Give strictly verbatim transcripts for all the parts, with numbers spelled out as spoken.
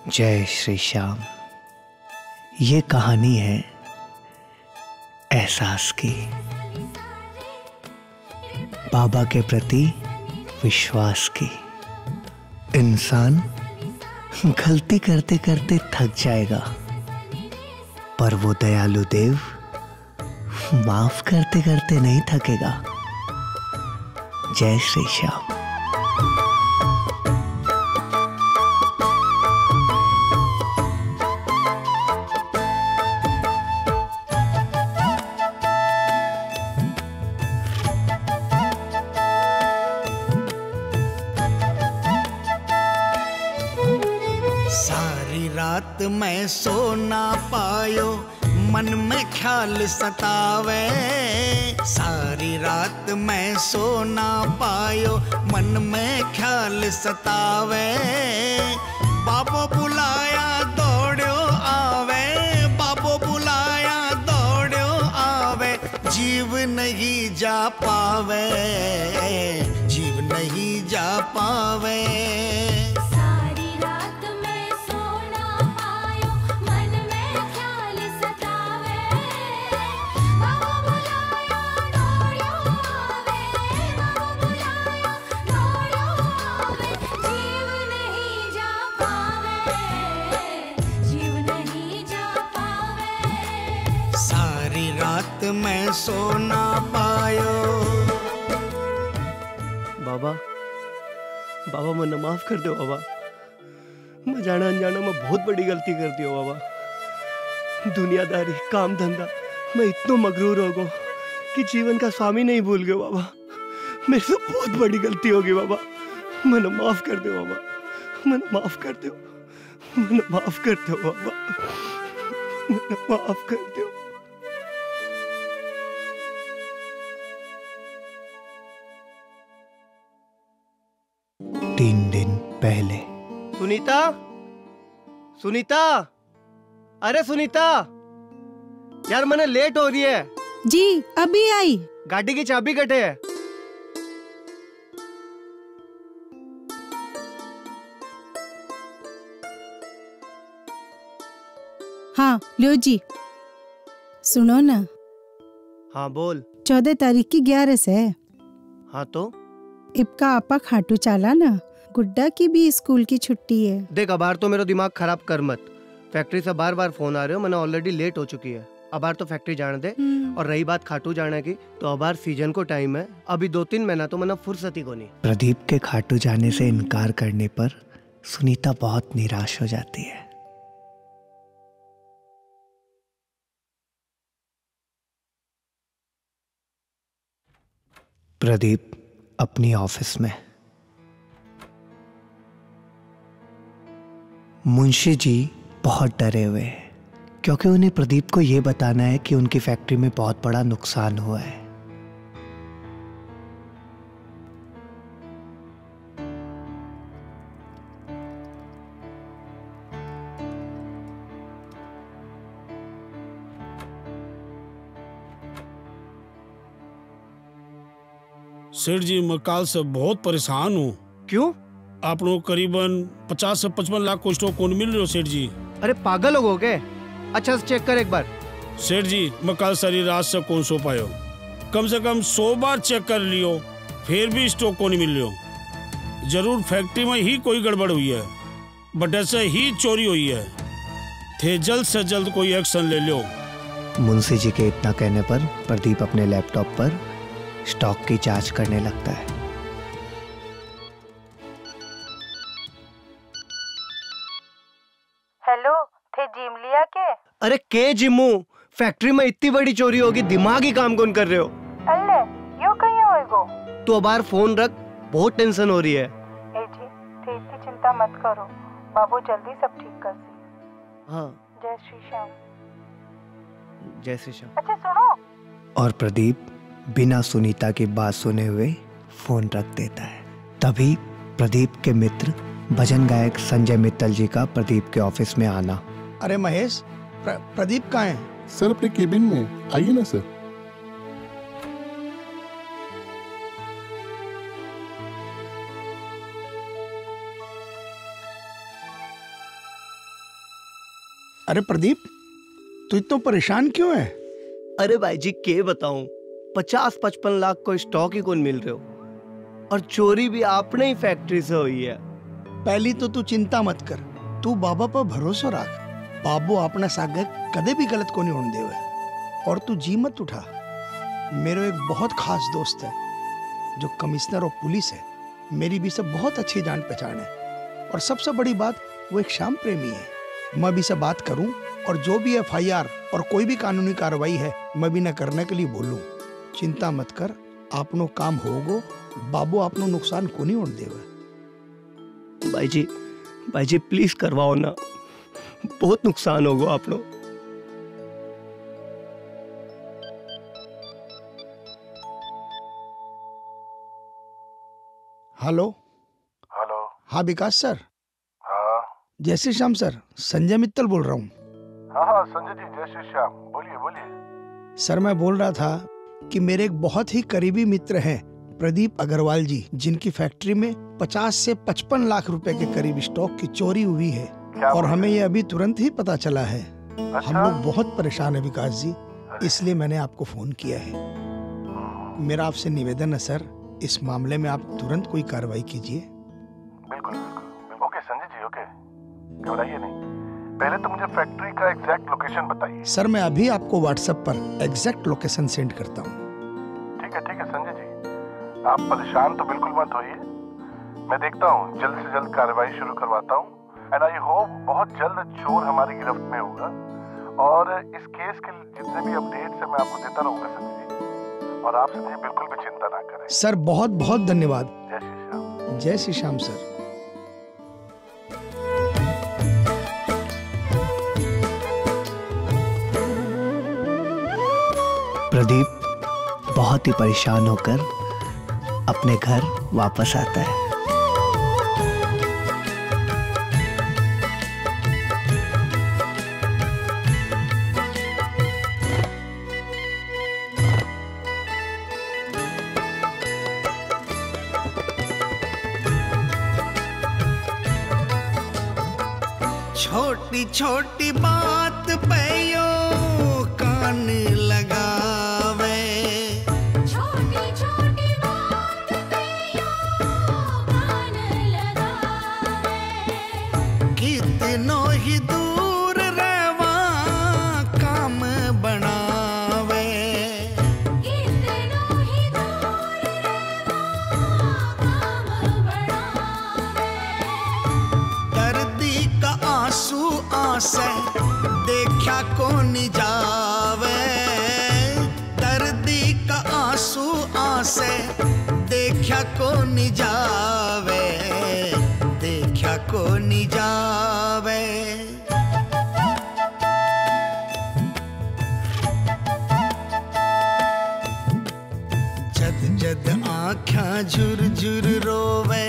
जय श्री श्याम। ये कहानी है एहसास की, बाबा के प्रति विश्वास की। इंसान गलती करते करते थक जाएगा, पर वो दयालु देव माफ करते करते नहीं थकेगा। जय श्री श्याम। सारी रात मैं सो ना पायो, मन में ख्याल सतावे। सारी रात मैं सो ना पायो, मन में ख्याल सतावे। बाबो बुलाया दौड़ो आवे, बाबो बुलाया दौड़ो आवे। जीव नहीं जा पावे, जीव नहीं जा पावे। रात में सो ना पायो। बाबा बाबा मन्ने माफ कर दो बाबा। मैं जाना अनजाना में बहुत बड़ी गलती कर दी हो बाबा। दुनियादारी, काम धंधा, मैं इतना मगरूर हो गो कि जीवन का स्वामी नहीं भूल गयो बाबा। मेरे से बहुत बड़ी गलती होगी बाबा। मन्ने माफ कर दो बाबा, मन्ने माफ कर दो, मन्ने माफ कर दो बाबा, मन्ने माफ कर दो। तीन दिन पहले। सुनीता, सुनीता, अरे सुनीता, यार मैंने लेट हो रही है। जी अभी आई। गाड़ी की चाबी कटे है। हाँ लियो जी। सुनो ना। हाँ बोल। चौदह तारीख की ग्यारह से। हाँ तो इबका आपा खाटू चाला ना, गुड्डा की भी स्कूल की छुट्टी है। देख अबार तो मेरा दिमाग खराब कर मत। फैक्ट्री से बार बार फोन आ रहे हो, मैंने ऑलरेडी लेट हो चुकी है। अबार तो फैक्ट्री जाने दे। और रही बात खाटू जाने की, तो अबार सीजन को टाइम है, अभी दो तीन महीना तो मैंने फुर्सत ही को नहीं। प्रदीप के खाटू जाने से इनकार करने पर सुनीता बहुत निराश हो जाती है। प्रदीप अपनी ऑफिस में। मुंशी जी बहुत डरे हुए हैं, क्योंकि उन्हें प्रदीप को यह बताना है कि उनकी फैक्ट्री में बहुत बड़ा नुकसान हुआ है। सेठ जी मैं काल से बहुत परेशान हूँ। क्यों? आप लोग करीबन पचास से पचपन लाख को स्टॉक कौन मिल रहे हो सेठ जी? अरे पागल हो गए? अच्छा से चेक कर एक बार। सेठ जी मैं कल सारी रात से कौन सो पायो, कम से कम सौ बार चेक कर लियो, फिर भी स्टॉक को नहीं मिल रहा। जरूर फैक्ट्री में ही कोई गड़बड़ हुई है, बट से ही चोरी हुई है। थे जल्द से जल्द कोई एक्शन ले लो। मुंशी जी के इतना कहने पर प्रदीप अपने लैपटॉप पर स्टॉक की जांच करने लगता है। हेलो, थे जिम लिया के? अरे के जिमू, फैक्ट्री में इतनी बड़ी चोरी होगी, दिमाग ही काम कौन कर रहे हो? अल्ले यो कहीं होएगो। तू अबार फोन रख, बहुत टेंशन हो रही है। ए जी, थे इतनी चिंता मत करो, बाबू जल्दी सब ठीक कर सी। हाँ। जय श्री श्याम। जय श्री श्याम। अच्छा सुनो। और प्रदीप बिना सुनीता की बात सुने हुए फोन रख देता है। तभी प्रदीप के मित्र भजन गायक संजय मित्तल जी का प्रदीप के ऑफिस में आना। अरे महेश, प्र, प्रदीप कहाँ है? सर अपने केबिन में, आइए ना सर। अरे प्रदीप, तू इतना परेशान क्यों है? अरे भाई जी के बताऊं, पचास पचपन लाख को स्टॉक ही कौन मिल रहे हो, और चोरी भी आपने ही फैक्ट्री से हुई है। पहली तो तू चिंता मत कर, तू बाबा पर भरोसा रख। बाबू अपना सागर कदे भी गलत को नहीं होने देवे। और तू जी मत उठा। मेरा एक बहुत खास दोस्त है जो कमिश्नर ऑफ पुलिस है, मेरी भी सब बहुत अच्छी जान पहचान है। और सबसे बड़ी बात, वो एक श्याम प्रेमी है। मैं भी से बात करूं और जो भी एफ आई आर और कोई भी कानूनी कार्रवाई है मैं भी न करने के लिए बोलूं। चिंता मत कर, आपनो काम होगो। बाबू आपनो नुकसान को नहीं होने देवे। भाई जी, भाई जी प्लीज करवाओ ना, बहुत नुकसान होगा आप लोग। Hello hello. हाँ विकास सर। हाँ जय श्री श्याम सर, संजय मित्तल बोल रहा हूँ। हाँ हाँ संजय जी, जय श्री श्याम, बोलिए बोलिए। सर मैं बोल रहा था कि मेरे एक बहुत ही करीबी मित्र हैं प्रदीप अग्रवाल जी, जिनकी फैक्ट्री में पचास से पचपन लाख रुपए के करीब स्टॉक की चोरी हुई है। और हमें ये अभी तुरंत ही पता चला है। अच्छा? हम लोग बहुत परेशान है विकास जी, इसलिए मैंने आपको फोन किया है। मेरा आपसे निवेदन है सर, इस मामले में आप तुरंत कोई कार्रवाई कीजिए। बिल्कुल बिल्कुल। ओके संजय जी, ओके, घबराइए नहीं। पहले तो मुझे फैक्ट्री का एग्जैक्ट लोकेशन बताइए। सर मैं अभी आपको व्हाट्सएप पर एग्जैक्ट लोकेशन सेंड करता हूँ। ठीक है ठीक है संजय जी, आप परेशान तो बिल्कुल मत होइए। मैं देखता हूँ, जल्द से जल्द कार्रवाई शुरू करवाता हूँ। एंड आई होप बहुत जल्द चोर हमारी गिरफ्त में होगा। और इस केस के जितने भी अपडेट्स है मैं आपको देता रहूंगा संजय जी। और आप संजय बिल्कुल भी चिंता ना करें। सर बहुत बहुत धन्यवाद। जय श्री श्याम। जय श्री श्याम सर। प्रदीप बहुत ही परेशान होकर अपने घर वापस आता है। छोटी छोटी बात पे यो कान लगावे, छोटी छोटी बात पे यो कान लगावे, कितनो ही दूर रहवा काम बनावे, कितनो ही दूर रहवा काम बनावे, दर्दी का आंसू आसे देखा को नहीं जावे, दर्दी का आंसू आसे देखा को नहीं जावे, देखा को नहीं जावे। जद जद आँखां झुर झुर रोवे,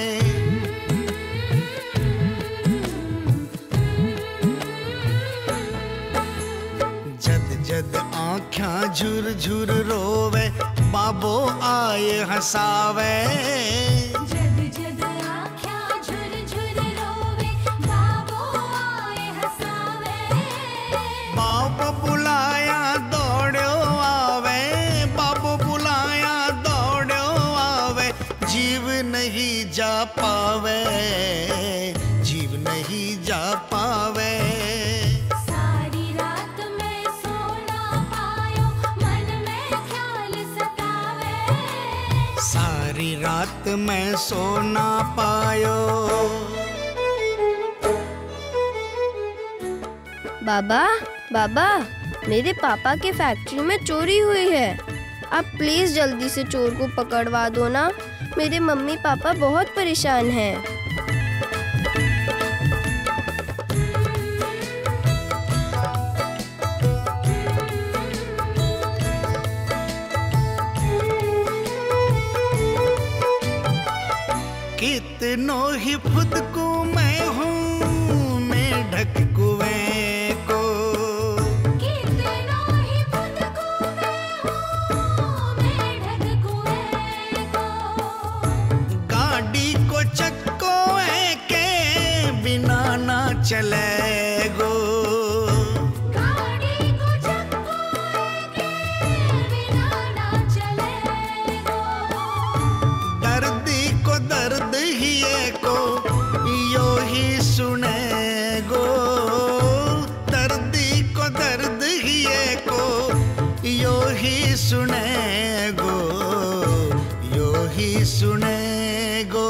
जद आँखां झुर झुर रोवे, बाबो आए हंसावे, जद जद आँखां झुर झुर रोवे, बाबो आए हंसावे, बाबो बुलाया दौड़ो आवे, बाबो बुलाया दौड़ो आवे, जीव नहीं जा पावे, जीव नहीं जा पावे। सारी रात मैं सो ना पायो। बाबा बाबा, मेरे पापा के फैक्ट्री में चोरी हुई है। आप प्लीज जल्दी से चोर को पकड़वा दो ना, मेरे मम्मी पापा बहुत परेशान हैं। कितनों ही खुद को मैं हूँ मैं ढक कुएं को, कितनों ही खुद को मैं हूँ मैं ढक कुएं को, गाड़ी को चक्कों के बिना ना चले गो, ही सुने गो, दर्दी को दर्द ही को यो ही सुने गो, यो ही सुने गो।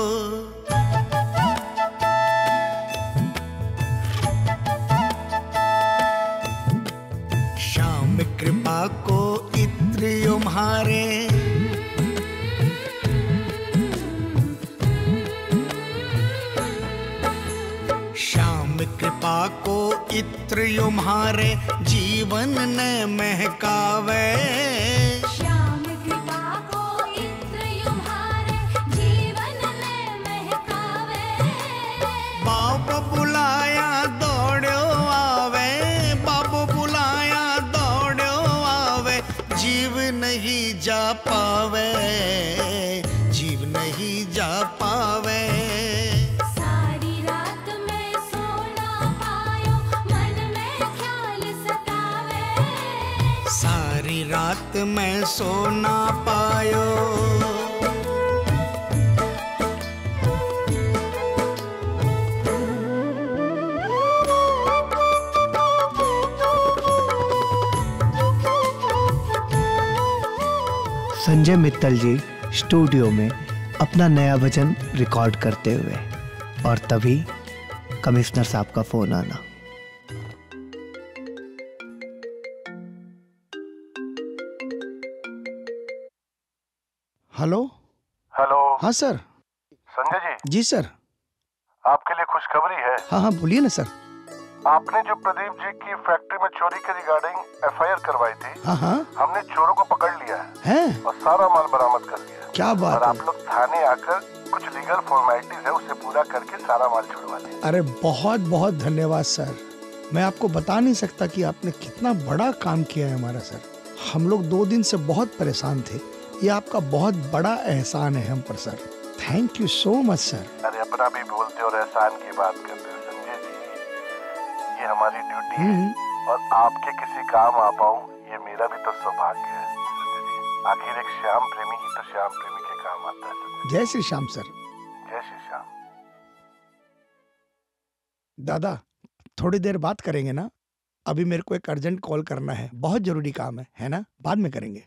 श्याम कृपा को इत्र तुम्हारे, श्याम कृपा को इत्र तुम्हारे जीवन ने महकावे। श्याम कृपा को इत्र तुम्हारे जीवन ने महकावे। बाप बुलाया दौड़ो आवे, बाप बुलाया दौड़ो आवे, जीव नहीं जा पावे, जीव नहीं जा पावे। सारी रात में सो ना पायो, मन में ख्याल सतावे। सारी रात में सो ना पायो। संजय मित्तल जी स्टूडियो में अपना नया भजन रिकॉर्ड करते हुए, और तभी कमिश्नर साहब का फोन आना। Hello hello. हाँ सर। संजय जी। जी सर। आपके लिए खुशखबरी है। हाँ हाँ बोलिए ना सर। आपने जो प्रदीप जी की फैक्ट्री में चोरी के रिगार्डिंग एफ आई आर करवाई थी, हाँ हाँ हमने चोरों को पकड़ लिया है, है? और सारा माल बरामद कर लिया। क्या बात और है? आप लोग थाने आकर कुछ लीगल फॉर्मेलिटीज है उसे पूरा करके सारा माल छुड़वा लें। अरे बहुत बहुत धन्यवाद सर। मैं आपको बता नहीं सकता कि आपने कितना बड़ा काम किया है हमारा सर। हम लोग दो दिन से बहुत परेशान थे, ये आपका बहुत बड़ा एहसान है हम पर sir. Thank you so much sir. अरे अपना भी बोलते और एहसान की बात करते हो संजय जी, ये हमारी ड्यूटी है, और आपके किसी काम आ पाऊं ये मेरा भी तो सौभाग्य है संजय जी। आखिर एक श्याम प्रेमी ही तो श्याम प्रेमी के काम आता है संजय। जय श्री श्याम सर। जय श्री श्याम। दादा थोड़ी देर बात करेंगे ना, अभी मेरे को एक अर्जेंट कॉल करना है, बहुत जरूरी काम है, है ना? बाद में करेंगे।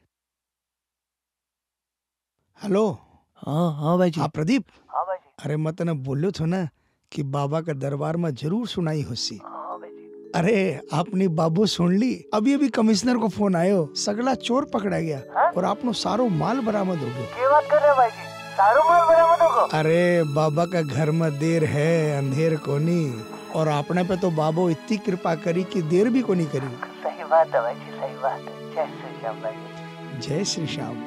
हेलो। हाँ हाँ भाई जी। हाँ प्रदीप। हाँ भाई जी। अरे मैं तने बोल्यो थो ना कि बाबा का दरबार में जरूर सुनाई होसी। हाँ भाई जी। अरे आपने बाबू सुन ली? अभी अभी कमिश्नर को फोन आयो, सगला चोर पकड़ा गया। हा? और आपनो सारो माल बरामद हो गयो। क्या बात कर रहे हो भाई जी? सारो माल बरामद हो गयो? अरे बाबा का घर में देर है अंधेर कोनी, और आपने पे तो बाबो इतनी कृपा करी कि देर भी कोनी करी। सही बात है भाई जी, सही बात है। जय श्री श्याम भाई जी। जय श्री श्याम।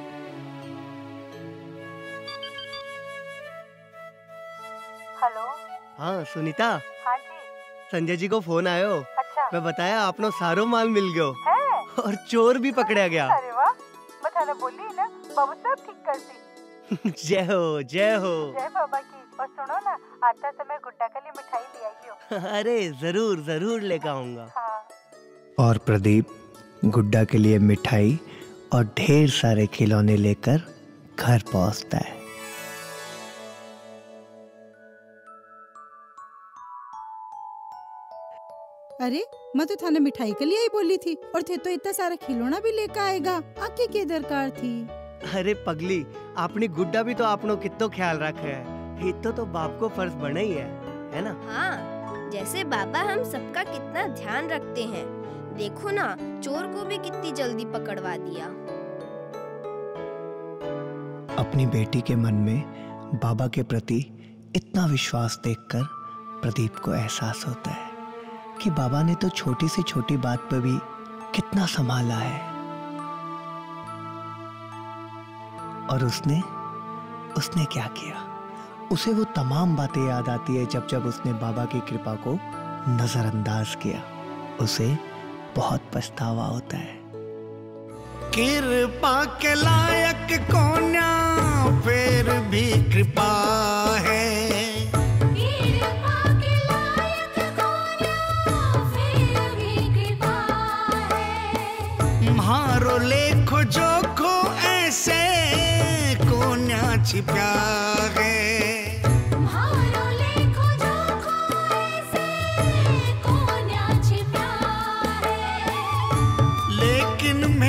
हेलो। हाँ सुनीता। हाँ जी। संजय जी को फोन आयो। अच्छा। मैं बताया आपनो सारो माल मिल गयो है? और चोर भी पकड़ा गया। अरे वाह, मैं थाने बोली ना बाबू सब ठीक कर दी। जय हो जय हो। जय बाबा की। और सुनो ना, आता समय गुड्डा के लिए मिठाई ले आइयो। अरे जरूर जरूर लेकर आऊंगा। हाँ। और प्रदीप गुड्डा के लिए मिठाई और ढेर सारे खिलौने लेकर घर पहुंचता है। अरे मैं तो थाने मिठाई के लिए ही बोली थी, और थे तो इतना सारा खिलौना भी लेकर आएगा। आके की दरकार थी? अरे पगली, आपने गुड्डा भी तो आपनो कितो ख्याल रखा है, इतो तो बाप को फर्ज बना ही है, है ना? हाँ, जैसे बाबा हम सबका कितना ध्यान रखते हैं। देखो ना, चोर को भी कितनी जल्दी पकड़वा दिया। अपनी बेटी के मन में बाबा के प्रति इतना विश्वास देखकर प्रदीप को एहसास होता है कि बाबा ने तो छोटी से छोटी बात पर भी कितना संभाला है। और उसने उसने क्या किया? उसे वो तमाम बातें याद आती है जब जब उसने बाबा की कृपा को नजरअंदाज किया। उसे बहुत पछतावा होता है। कृपा के लायक कोन्या फिर भी कृपा है। कृपा के लायक कोन्या फिर भी कृपा है। म्हारो लेखो जोखो ऐसे कोन्या छिपा है। म्हारो लेखो जोखो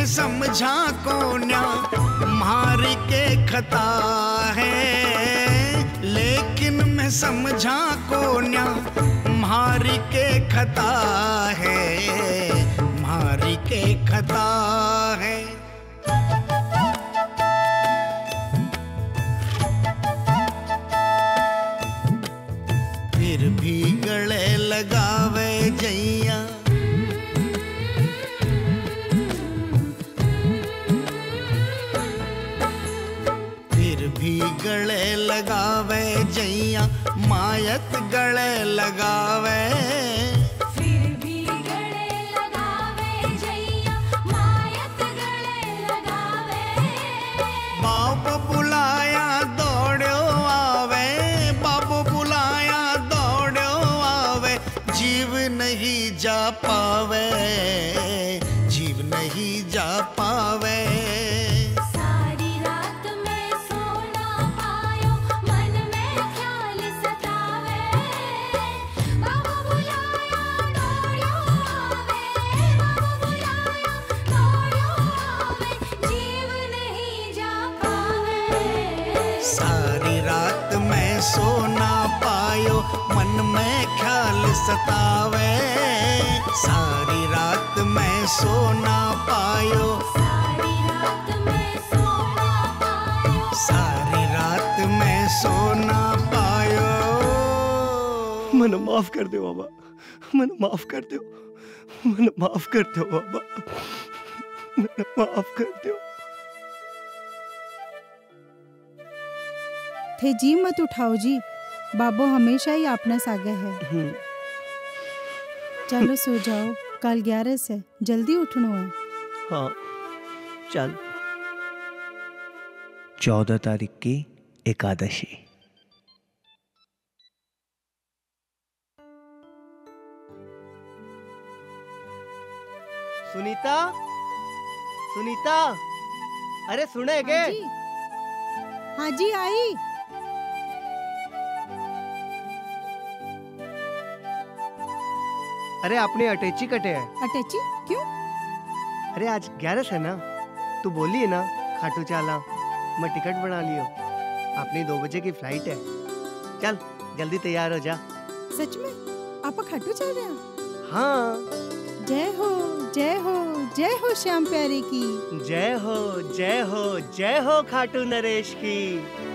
समझा कोन्या मारी के खता है, लेकिन मैं समझा कोन्या मारी के खता है, मारी के खता है। फिर भी गले लगावे जैया, फिर भी गले लगावे जैया, मायत गले लगावे, फिर भी गले लगावे जैया, मायत गले लगावे। बाप बुलाया दौड़ो आवे, बाप बुलाया दौड़ो आवे, जीव नहीं जा पावे, जीव नहीं जा पावे। सारी रात में सोना पायो, मन में ख्याल सतावे। बाबा बुलाया दौड़ो आवे, बाबा बुलाया दौड़ो आवे, जीव नहीं जा पावे। सारी रात में सोना पायो, मन में ख्याल सतावे, सारी रात में सोना पायो, सारी रात में सोना पायो, सारी रात में सोना पायो। मन माफ कर दो बाबा, मन माफ कर दो, मन माफ कर दो बाबा, मन माफ कर दो। थे जी मत उठाओ जी, बाबो हमेशा ही अपना सागे है। चलो सो जाओ, कल ग्यारह से जल्दी उठना है। हाँ चल। चौदह तारीख की एकादशी। सुनीता, सुनीता, अरे सुने के? हाँ जी, हाँ जी आई। अरे आपने अटैची कटे है। अटैची क्यों? अरे आज ग्यारह है ना, तू बोली है ना खाटू चाला, मैं टिकट बना लियो, अपनी दो बजे की फ्लाइट है, चल जल्दी तैयार हो जा। सच में आप खाटू चल रहे हैं? हाँ। जय हो जय हो जय हो श्याम प्यारे की। जय हो जय हो जय हो खाटू नरेश की।